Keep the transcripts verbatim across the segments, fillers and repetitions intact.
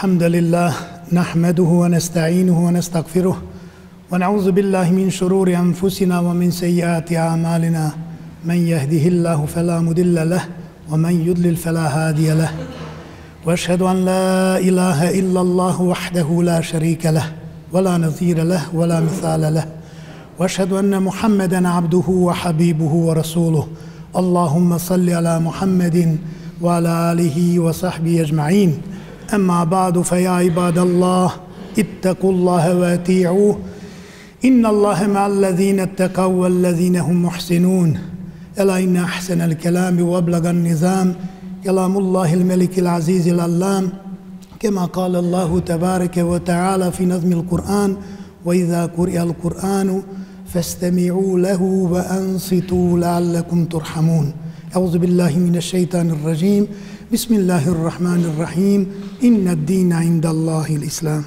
الحمد لله نحمده ونستعينه ونستغفره ونعوذ بالله من شرور أنفسنا ومن سيئات أعمالنا من يهده الله فلا مضل له ومن يضلل فلا هادي له وأشهد أن لا إله إلا الله وحده لا شريك له ولا نظير له ولا مثال له وأشهد أن محمدًا عبده وحبيبه ورسوله اللهم صل على محمد وعلى آله وصحبه أجمعين أما بعد فيا عباد الله اتقوا الله وأطيعوه إن الله مع الذين اتقوا والذين هم محسنون ألا إن أحسن الكلام وأبلغ النظام كلام الله الملك العزيز العلام كما قال الله تبارك وتعالى في نظم القرآن وإذا قرئ القرآن فاستمعوا له وأنصتوا لعلكم ترحمون أعوذ بالله من الشيطان الرجيم بسم الله الرحمن الرحيم إن الدين عند الله الإسلام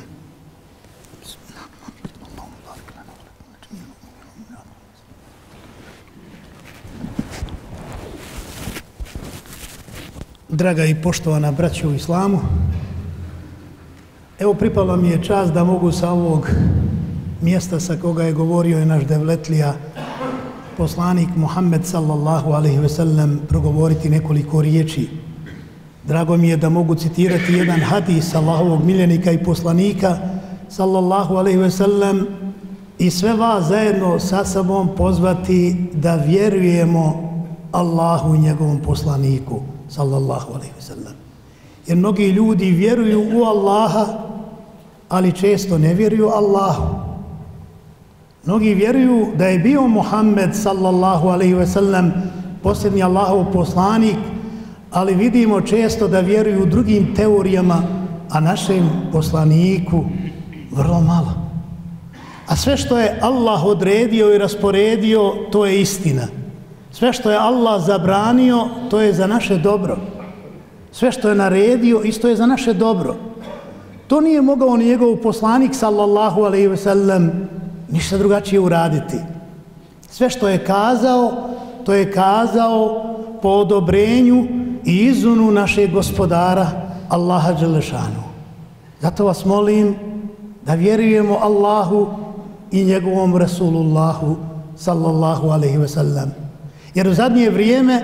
Draga i poštovana braćo u islamu, evo pripala mi je čast da mogu sa ovog mjesta sa koga je govorio i naš devletlija poslanik Muhammed sallallahu alaihi ve sellem progovoriti nekoliko riječi. Drago mi je da mogu citirati jedan hadis Allahovog miljenika i poslanika sallallahu alaihi ve sellem i sve vas zajedno sa sobom pozvati da vjerujemo Allahu i njegovom poslaniku sallallahu alaihi ve sellem. Jer mnogi ljudi vjeruju u Allaha, ali često ne vjeruju Allahu. Mnogi vjeruju da je bio Muhammed sallallahu alaihi ve sellem posljednji Allahov poslanik, ali vidimo često da vjeruju drugim teorijama, a našem poslaniku vrlo malo. A sve što je Allah odredio i rasporedio, to je istina. Sve što je Allah zabranio, to je za naše dobro. Sve što je naredio, isto je za naše dobro. To nije mogao ni njegov poslanik sallallahu alaihi ve sellem ništa drugačije uraditi. Sve što je kazao, to je kazao po odobrenju i izunu našeg gospodara Allaha Đelešanu. Zato vas molim da vjerujemo Allahu i njegovom Rasulullahu sallallahu alaihi ve sellem. Jer u zadnje vrijeme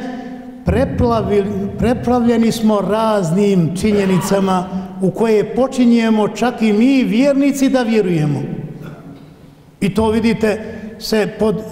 preplavljeni smo raznim činjenicama u koje počinjemo čak i mi vjernici da vjerujemo. I to vidite se pod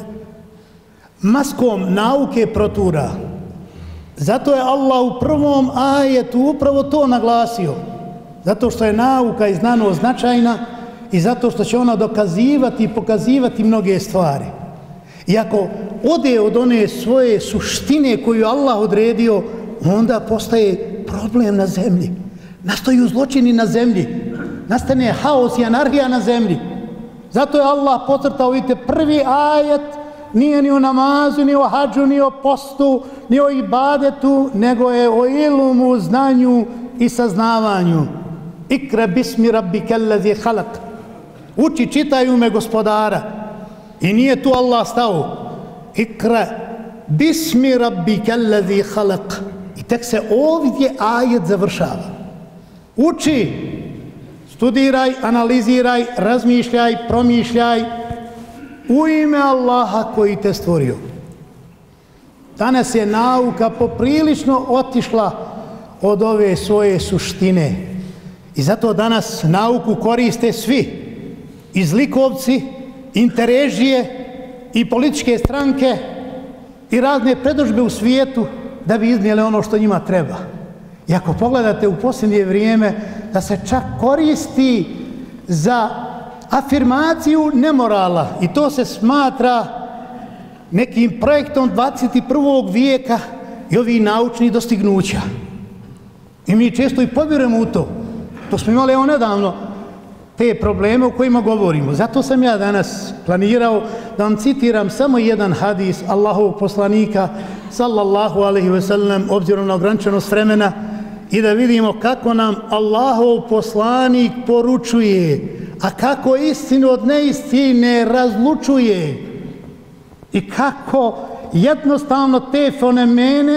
maskom nauke protura. Zato je Allah u prvom ajetu upravo to naglasio. Zato što je nauka i znanost značajna i zato što će ona dokazivati i pokazivati mnoge stvari. I ako ode od one svoje suštine koju Allah odredio, onda postaje problem na zemlji. Nastaju zločini na zemlji. Nastane haos i anarhija na zemlji. Zato je Allah podcrtao, vidite, prvi ajet nije ni o namazu, ni o hadžu, ni o postu, ni o ibadetu, nego je o ilumu, znanju i saznavanju. Ikra bismi rabbike allazi halak. Uči, čitaj u ime gospodara. I nije tu Allah stao. Ikra bismi rabbike allazi halak. I tek se ovdje ajet završava. Uči, studiraj, analiziraj, razmišljaj, promišljaj u ime Allaha koji te stvorio. Danas je nauka poprilično otišla od ove svoje suštine. I zato danas nauku koriste svi. I zlikovci, interrežije i političke stranke i razne predodžbe u svijetu da bi iznijeli ono što njima treba. I ako pogledate u posljednje vrijeme da se čak koristi za afirmaciju nemorala i to se smatra nekim projektom dvadeset prvog vijeka i ovih naučnih dostignuća. I mi često i povjerujemo u to. To smo imali evo nedavno te probleme o kojima govorimo. Zato sam ja danas planirao da vam citiram samo jedan hadis Allahovog poslanika sallallahu alaihi ve sellem obzirom na ograničenost vremena i da vidimo kako nam Allahov poslanik poručuje, a kako istinu od neistine razlučuje i kako jednostavno te fenomene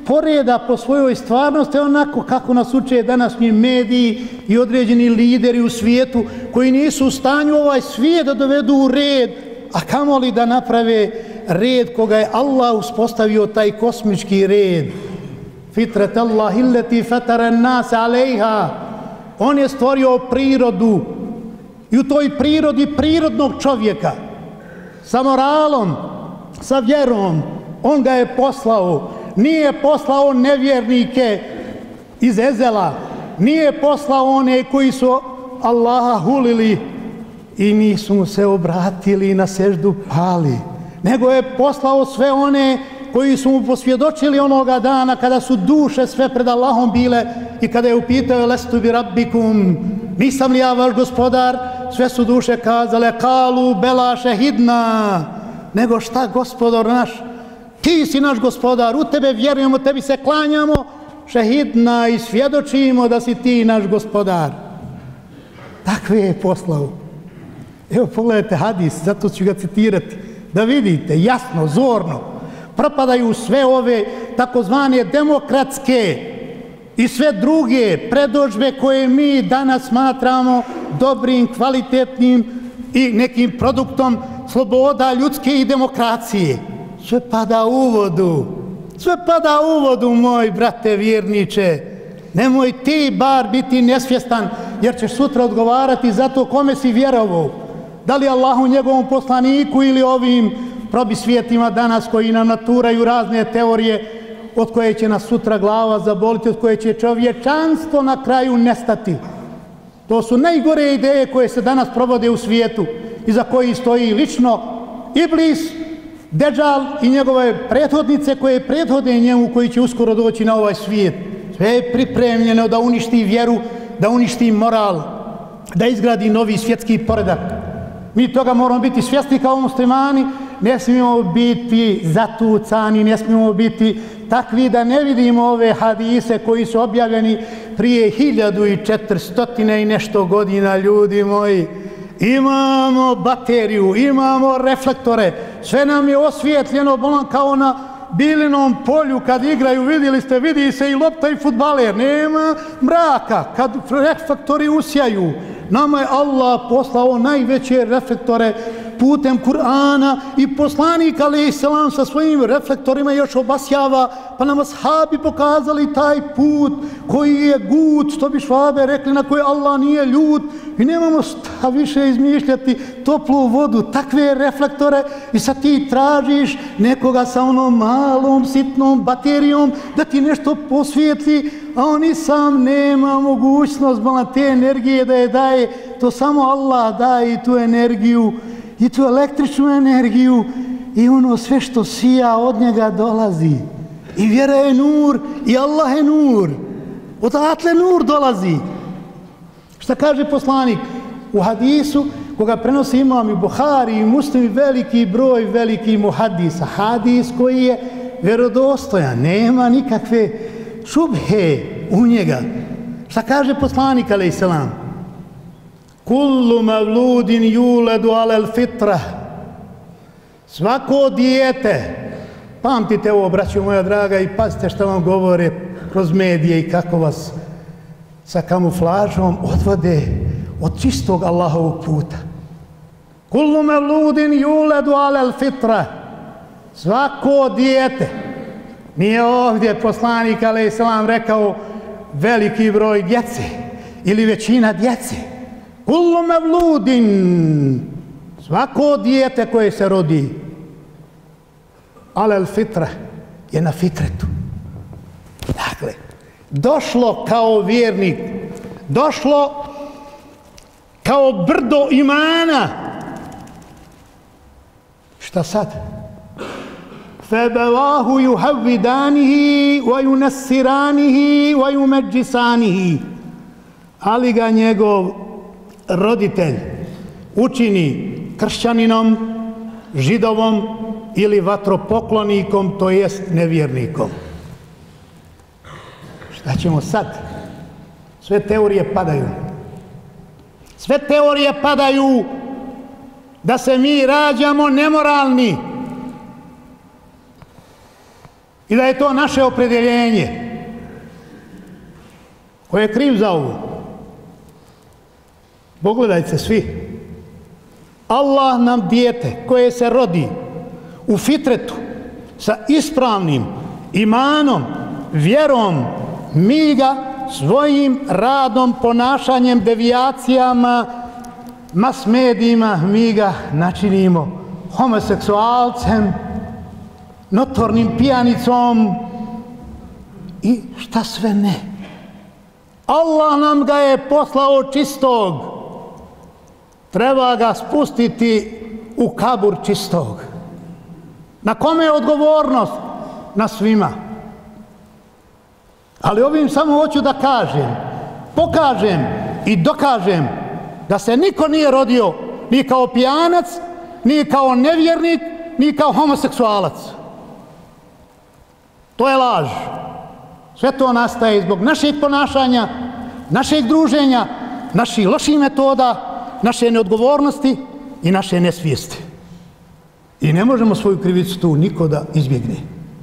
poreda po svojoj stvarnosti onako kako nas uče današnji mediji i određeni lideri u svijetu koji nisu u stanju ovaj svijet da dovedu u red, a kamoli da naprave red koga je Allah uspostavio, taj kosmički red. Fitrat Allah illeti fatara nas alejha. On je stvorio prirodu i u toj prirodi prirodnog čovjeka sa moralom, sa vjerom, on ga je poslao. Nije poslao nevjernike iz ezela, nije poslao one koji su Allaha hulili i nisu mu se obratili i na seždu pali, nego je poslao sve one koji su mu posvjedočili onoga dana kada su duše sve pred Allahom bile i kada je upitao lestu bi rabbikum, nisam li ja vaš gospodar, sve su duše kazale kalu bela šehidna, nego šta gospodar naš, ti si naš gospodar, u tebe vjerujemo, tebi se klanjamo, šehidna, i svjedočimo da si ti naš gospodar. Takve je poslao. Evo pogledajte hadis, zato ću ga citirati, da vidite jasno, zorno, propadaju sve ove takozvane demokratske i sve druge predodžbe koje mi danas smatramo dobrim, kvalitetnim i nekim produktom sloboda ljudske i demokracije. Sve pada u vodu, sve pada u vodu, moj brate vjerniče. Nemoj ti bar biti nesvjestan, jer ćeš sutra odgovarati za to kome si vjerovao. Da li Allahu, njegovom poslaniku ili ovim probisvijetima danas koji nam naturaju razne teorije od koje će nas sutra glava zaboliti, od koje će čovječanstvo na kraju nestati. To su najgore ideje koje se danas provode u svijetu i za koji stoji lično Iblis, Deđal i njegove prethodnice koje prethode njemu, koji će uskoro doći na ovaj svijet. Sve je pripremljeno da uništi vjeru, da uništi moral, da izgradi novi svjetski poredak. Mi toga moramo biti svjesni kao muslimani, ne smijemo biti zatucani, ne smijemo biti takvi da ne vidimo ove hadise koji su objavljeni prije hiljadu i četiristotine i nešto godina, ljudi moji. Imamo bateriju, imamo reflektore, sve nam je osvijetljeno kao na Bilinom polju kad igraju, vidjeli ste, vidi se i lopta i fudbaler, nema mraka, kad reflektori usjaju. Nama je Allah poslao najveće reflektore putem Kur'ana i poslanik alejhi selam sa svojim reflektorima još obasjava, pa nam ashabi pokazali taj put koji je gud, što bi Švabe rekli, na koji Allah nije ljud, i nemamo šta više izmišljati toplu vodu, takve reflektore, i sad ti tražiš nekoga sa onom malom sitnom baterijom da ti nešto posvijetli, a on i sam nema mogućnost malo te energije da je daje. To samo Allah daje i tu energiju i tu električnu energiju i ono sve što sija od njega dolazi. I vjera je nur i Allah je nur. Odatle nur dolazi. Šta kaže poslanik u hadisu koga prenosi imam i Buhari i Muslim, veliki broj veliki muhadisa, hadis koji je vjerodostojan, nema nikakve šubhe u njega. Šta kaže poslanik alejhi selam? Kullu mavludin yuladu alal fitra. Svako dijete, pamtite ovo, braćo moja draga, i pazite šta vam govore kroz medije i kako vas sa kamuflažom odvode od čistog Allahovog puta. Kullu mavludin yuladu alal fitra. Svako dijete, nije ovdje poslanik alejhi selam rekao veliki broj djece ili većina djece. Kullu mevludin, svako dijete koje se rodi, alel fitra, je na fitretu. Dakle, došlo kao vjernik, došlo kao brdo imana. Šta sad? Febevahu juhavvidanihi, wa yunassiranihi, wa yumeđisanihi. Ali ga njegov roditelj učini kršćaninom, židovom ili vatropoklonikom, to jest nevjernikom. Šta ćemo sad? Sve teorije padaju. Sve teorije padaju da se mi rađamo nemoralni. i da je to naše opredjeljenje. Ko je kriv za ovo? Pogledajte svi. Allah nam dijete koje se rodi u fitretu sa ispravnim imanom, vjerom, mi ga svojim radom, ponašanjem, devijacijama, mas medijima, mi ga načinimo homoseksualcem, notornim pijanicom i šta sve ne. Allah nam ga je poslao čistog. Treba ga spustiti u kabur čistog. Na kome je odgovornost? Na svima. Ali ovim samo hoću da kažem, pokažem i dokažem da se niko nije rodio ni kao pijanac, ni kao nevjernik, ni kao homoseksualac. To je laž. Sve to nastaje zbog našeg ponašanja, našeg druženja, naših loših metoda, naše neodgovornosti i naše nesvijesti. I ne možemo svoju krivicu tu niko da izbjegne.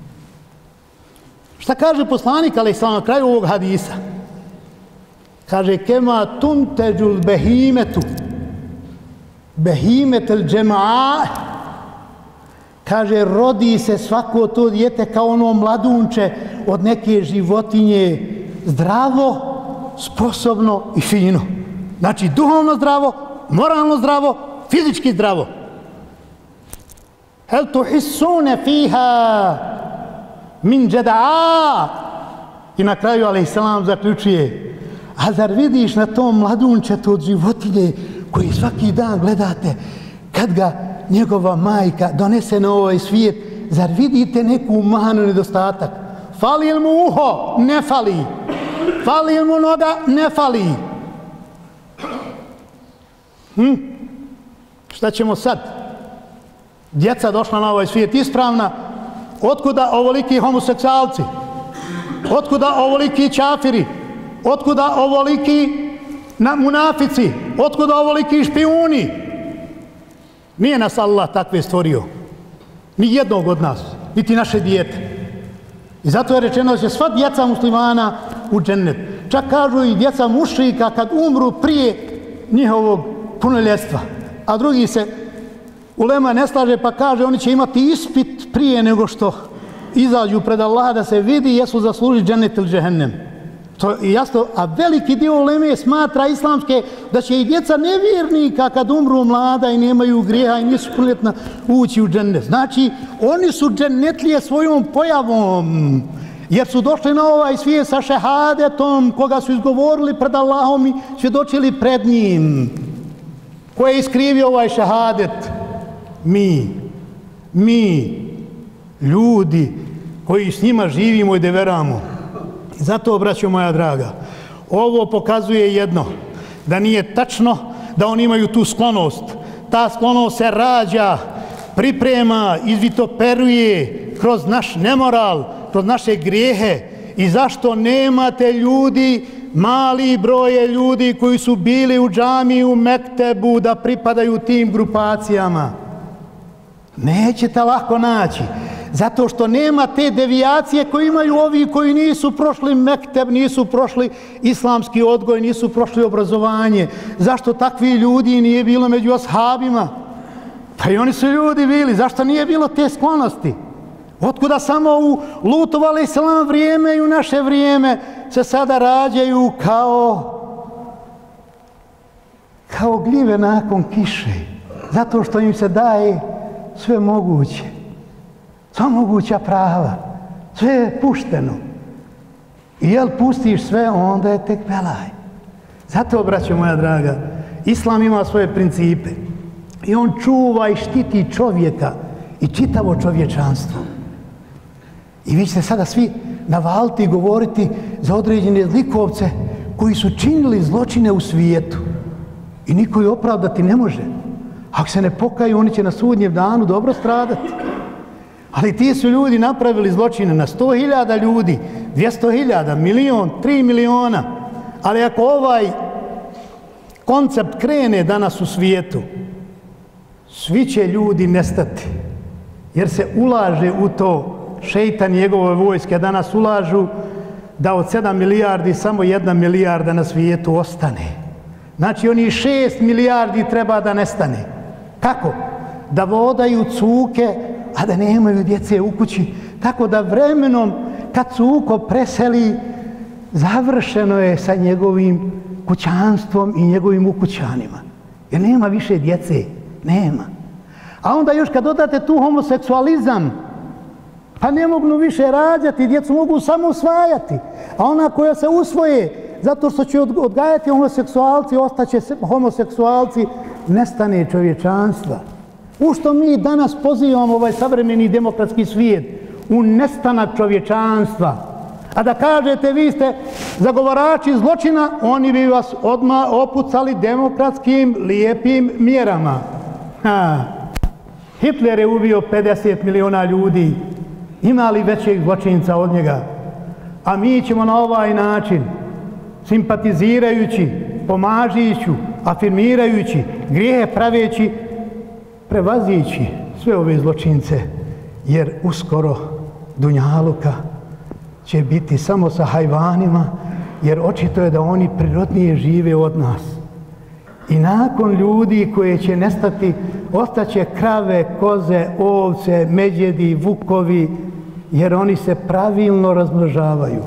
Šta kaže poslanik, ali na kraju ovog hadisa? Kaže, kema tunteđul behimetu, behimetel džema'a, kaže, rodi se svako to dijete kao ono mladunče od neke životinje, zdravo, sposobno i fino. Znači, duhovno zdravo, moralno zdravo, fizički zdravo. Hel tuhissune fiha min džeda'a. I na kraju, alejselam, zaključuje, a zar vidiš na tom mladunčetu od životinje koji svaki dan gledate kad ga njegova majka donese na ovaj svijet, zar vidite neku manu nedostatak? Fali mu uho? Ne fali. Fali mu noga? Ne fali. Hm? Šta ćemo sad? Djeca došla na ovaj svijet ispravna, otkuda ovoliki homoseksualci? Otkuda ovoliki čafiri? Otkuda ovoliki munafici? Otkuda ovoliki špijuni? Nije nas Allah takve stvorio. Ni jednog od nas, niti naše dijete. I zato je rečeno da će sva djeca muslimana u džennet. Čak kažu i djeca mušrika kad umru prije njihovog punoljetstva. A drugi se ulema ne slaže pa kaže oni će imati ispit prije nego što izađu pred Allaha da se vidi jesu zaslužili džennet ili džehennem. To je jasno, a veliki dio uleme smatra islamske da će i djeca nevjernika kad umru mlada i nemaju grijeha i nisu punoljetna ući u džennet. Znači, oni su džennetlije svojom pojavom, jer su došli na ovaj svijet sa šehadetom koga su izgovorili pred Allahom i svjedočili pred njim. Ko je iskrivio ovaj šehadet? Mi. Mi. Ljudi koji s njima živimo i deveramo. Zato, braćo moja draga, ovo pokazuje jedno, da nije tačno da oni imaju tu sklonost. Ta sklonost se rađa, priprema, izvitoperuje kroz naš nemoral, kroz naše grijehe. I zašto nemate ljudi, mali broje ljudi koji su bili u džamiji, u mektebu, da pripadaju tim grupacijama? Nećete lako naći. Zato što nema te devijacije koje imaju ovi koji nisu prošli mekteb, nisu prošli islamski odgoj, nisu prošli obrazovanje. Zašto takvi ljudi nije bilo među ashabima? Pa i oni su ljudi bili. Zašto nije bilo te sklonosti? Otkuda samo u Lutov alejselam vrijeme i u naše vrijeme se sada rađaju kao kao gljive nakon kiše. Zato što im se daje sve moguće. Sva moguća prava. Sve je pušteno. I jel pustiš sve, onda je tek belaj. Zato, braćo moja draga, Islam ima svoje principe. I on čuva i štiti čovjeka i čitavo čovječanstvo. I vi ćete sada svi navaliti i govoriti za određene zlikovce koji su činili zločine u svijetu. I niko ih opravdati ne može. Ako se ne pokaju, oni će na sudnjem danu dobro stradati. Ali ti su ljudi napravili zločine na sto hiljada ljudi, dvjesto hiljada, milion, tri miliona. Ali ako ovaj koncept krene danas u svijetu, svi će ljudi nestati. Jer se ulaže u to šeitan i njegove vojske danas ulažu da od sedam milijardi samo jedna milijarda na svijetu ostane. Znači oni šest milijardi treba da nestane. Kako? Da vodaju cuke, a da nemaju djece u kući. Tako da vremenom kad cuko preseli, završeno je sa njegovim kućanstvom i njegovim ukućanima. Jer nema više djece. Nema. A onda još kad dodate tu homoseksualizam, pa ne mogu više rađati, djecu mogu samo usvajati. A ona koja se usvoje, zato što će odgajati homoseksualci, ostaće homoseksualci, nestane čovječanstva. U što mi danas pozivamo ovaj savremeni demokratski svijet? U nestanak čovječanstva. A da kažete vi ste zagovarači zločina, oni bi vas odmah opucali demokratskim lijepim mjerama. Ha. Hitler je ubio pedeset miliona ljudi. Ima li većeg zločinca od njega? A mi ćemo na ovaj način, simpatizirajući, pomažići, afirmirajući, grijehe praveći, prevazići sve ove zločince, jer uskoro dunjaluka će biti samo sa hajvanima, jer očito je da oni prirodnije žive od nas. I nakon ljudi koje će nestati, ostaće krave, koze, ovce, medvjedi, vukovi, jer oni se pravilno razmnožavaju.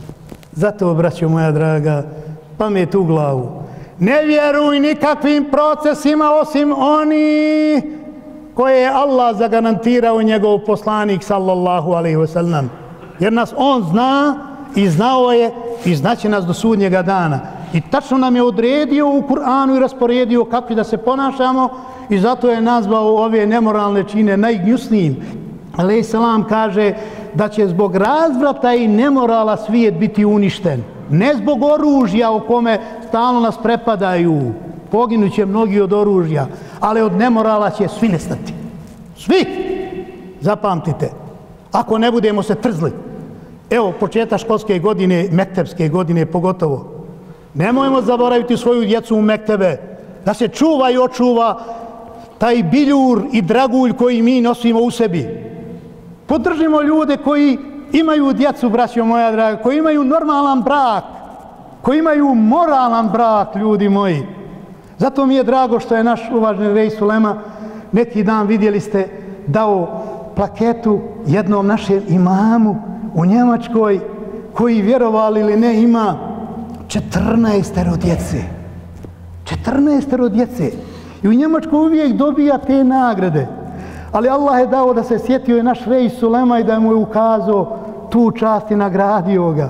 Zato, braćo moja draga, pamet u glavu. Ne vjeruj nikakvim procesima osim oni koje je Allah zagarantirao njegov poslanik sallallahu alaihi wa sallam. Jer nas on zna i znao je i znaće nas do sudnjega dana. I tačno nam je odredio u Kur'anu i rasporedio kako da se ponašamo i zato je nazvao ove nemoralne čine najgnjusnijim. Alejhi selam kaže da će zbog razvrata i nemorala svijet biti uništen. Ne zbog oružja o kome stalno nas prepadaju. Poginuće mnogi od oružja, ali od nemorala će svi nestati. Svi! Zapamtite. Ako ne budemo se trzli. Evo, početak školske godine, mektepske godine pogotovo. Nemojmo zaboraviti svoju djecu u mektebe. Da se čuva i očuva taj biljur i dragulj koji mi nosimo u sebi. Podržimo ljude koji imaju djecu, braćo moja draga, koji imaju normalan brak, koji imaju moralan brak, ljudi moji. Zato mi je drago što je naš uvaženi Reis Ulema neki dan, vidjeli ste, dao plaketu jednom našem imamu u Njemačkoj koji, vjerovali ili ne, ima četrnaestero djece. četrnaestero djece. I u Njemačkoj uvijek dobija te nagrade. Ali Allah je dao da se sjetio je naš Reis Ulema i da mu je ukazao tu čast i nagradio ga.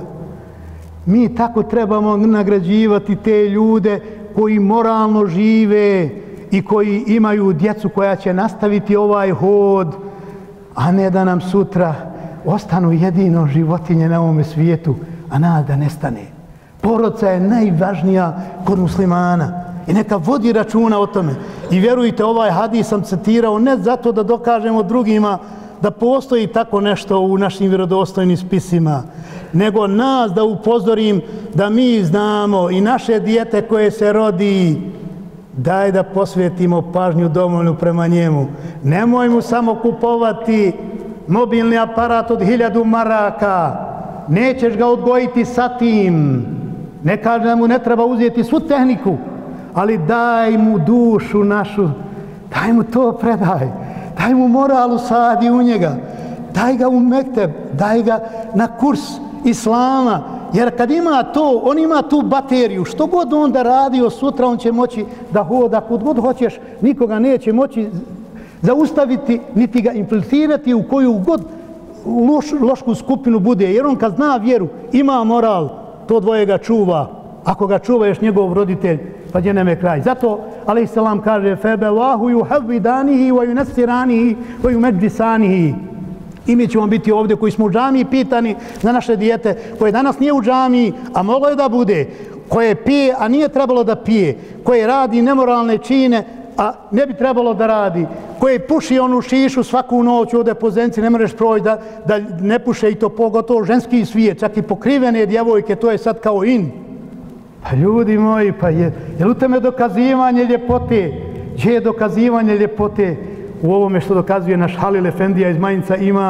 Mi tako trebamo nagrađivati te ljude koji moralno žive i koji imaju djecu koja će nastaviti ovaj hod, a ne da nam sutra ostanu jedino životinje na ovome svijetu, a nas da nestane. Porodca je najvažnija kod muslimana i neka vodi računa o tome. I vjerujte, ovaj hadis sam citirao ne zato da dokažemo drugima da postoji tako nešto u našim vjerodostojnim spisima, nego nas da upozorim da mi znamo i naše dijete koje se rodi, daj da posvetimo pažnju dovoljnu prema njemu. Nemoj mu samo kupovati mobilni aparat od hiljadu maraka. Nećeš ga odgojiti sa tim. Ne kaže da mu ne treba uzeti svu tehniku, ali daj mu dušu našu. Daj mu to predaj. Daj mu moralu sadi u njega. Daj ga u mekteb. Daj ga na kurs islama. Jer kad ima to, on ima tu bateriju. Što god on da radio sutra, on će moći da hoda kud god hoćeš. Nikoga neće moći zaustaviti, niti ga infiltrirati u koju god loš, lošku skupinu bude. Jer on kad zna vjeru, ima moral, to dvoje ga čuva. Ako ga čuva još njegov roditelj, pa gdje nam je kraj. Zato, alejhi selam kaže, febevahu juhavvidanihi wa yunasiranihi wa yumedžisanihi. I mi ćemo biti ovdje koji smo u džamiji pitani za naše dijete, koje danas nije u džamiji, a moglo je da bude, koje pije, a nije trebalo da pije, koje radi nemoralne čine, a ne bi trebalo da radi, koje puši onu šišu svaku noć ovdje po Zenci, ne možeš proći da, da ne puše, i to pogotovo ženski svijet, čak i pokrivene djevojke, to je sad kao in. Pa ljudi moji, pa je, je li u tome dokazivanje ljepote? Gdje je dokazivanje ljepote? U ovome što dokazuje naš Halil Efendija iz Majinca imam,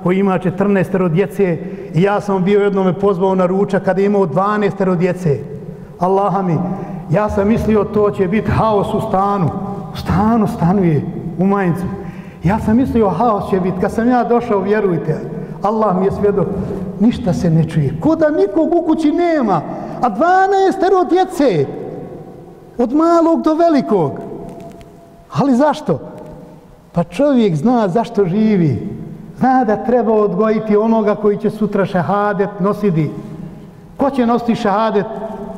koji ima četrnaestero djece i ja sam bio jednom me pozvao na ručak kada je imao dvanaestero djece. Allaha mi, ja sam mislio to će biti haos u stanu. U stanu stanuje u Majincu. Ja sam mislio haos će biti. Kad sam ja došao, vjerujte, Allah mi je svjedok, ništa se ne čuje. Ko da nikog u kući nema, a dvanaestero djece, od malog do velikog. Ali zašto? Pa čovjek zna zašto živi. Zna da treba odgojiti onoga koji će sutra šehadet nositi. Ko će nositi šehadet?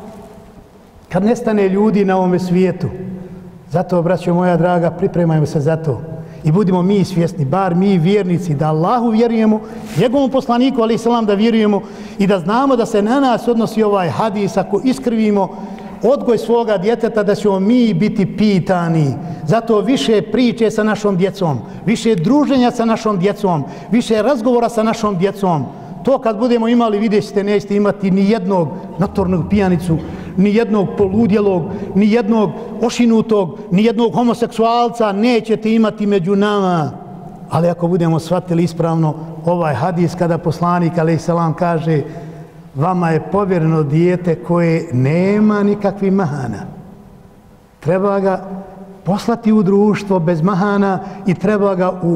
Kad nestane ljudi na ovome svijetu. Zato, braćo moja draga, pripremajmo se za to. I budimo mi svjesni, bar mi vjernici, da Allahu vjerujemo, njegovom poslaniku, alejhi selam, da vjerujemo i da znamo da se na nas odnosi ovaj hadis, ako iskrivimo odgoj svoga djeteta, da ćemo mi biti pitani. Zato više priče sa našom djecom, više druženja sa našom djecom, više razgovora sa našom djecom. To kad budemo imali, vidjet ćete, nećete imati ni jednog notornog pijanicu, ni jednog poludjelog, ni jednog ošinutog, ni jednog homoseksualca nećete imati među nama. Ali ako budemo shvatili ispravno ovaj hadis kada poslanik alejhi selam kaže vama je povjereno dijete koje nema nikakvih mahana. Treba ga poslati u društvo bez mahana i treba ga u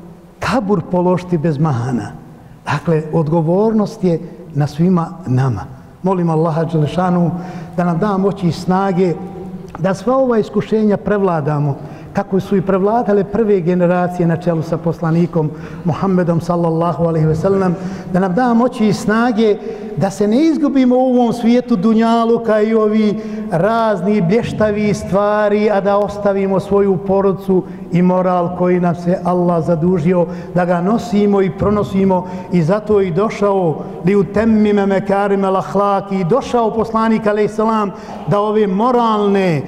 kabur položiti bez mahana. Dakle, odgovornost je na svima nama. Molim Allaha dželešanu da nam da moći i snage da sva ova iskušenja prevladamo kako su i prevladale prve generacije na čelu sa poslanikom Muhammedom sallallahu alejhi ve sellem, da nam da moći i snage da se ne izgubimo u ovom svijetu dunjaluka i ovi razni blještavi stvari, a da ostavimo svoju porodicu i moral koji nam se Allah zadužio da ga nosimo i pronosimo. I zato i došao li utemmime mekarim al ahlak, i došao poslanik alejhi selam da ove moralne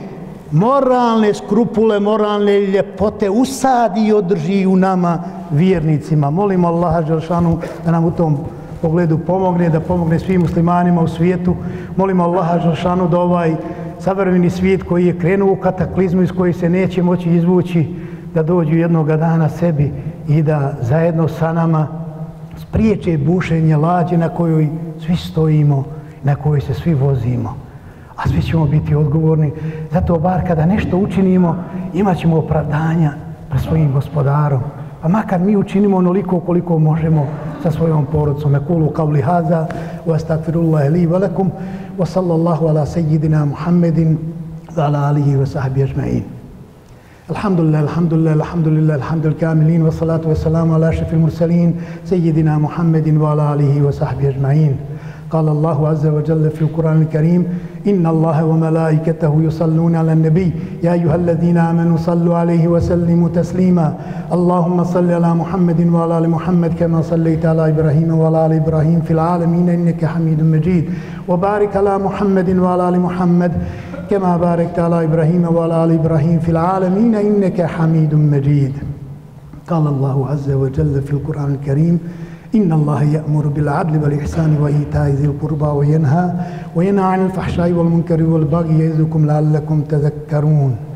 moralne skrupule, moralne ljepote usadi i održi u nama vjernicima. Molimo Allaha dželešanu da nam u tom pogledu pomogne, da pomogne svim muslimanima u svijetu. Molimo Allaha dželešanu da ovaj savremeni svijet koji je krenuo u kataklizmu iz koji se neće moći izvući, da dođu jednog dana sebi i da zajedno sa nama spriječe bušenje lađe na kojoj svi stojimo, na kojoj se svi vozimo. A svi ćemo biti odgovorni. Zato bar kada nešto učinimo, imat ćemo opravdanja pred svojim gospodarom. Pa makar mi učinimo onoliko koliko možemo sa svojom porodicom. Ekulu kavli haza, wa astagfirullahi li wa lakum, wa sallallahu ala sejidina Muhammedin, wa ala alihi wa sahbihi ajma'in. Alhamdulillah, alhamdulillah, alhamdulillah, alhamdulillah kamilin, wa salatu wa salamu ala ašrafil mursalin, sejidina Muhammedin, wa ala alihi wa sahbihi ajma'in. قال الله عز وجل في القرآن الكريم إن الله وملائكته يصلون على النبي يا أيها الذين آمنوا صلوا عليه وسلموا تسليما اللهم صل على محمد وعلى آل محمد كما صليت على إبراهيم وعلى آل إبراهيم في العالمين إنك حميد مجيد وبارك على محمد وعلى آل محمد كما باركت على إبراهيم وعلى آل إبراهيم في العالمين إنك حميد مجيد. قال الله عز وجل في القرآن الكريم إن الله يأمر بالعدل والإحسان وإيتاء ذي القربى وينهى وينهى عن الفحشاء والمنكر والبغي يعظكم لعلكم تذكرون.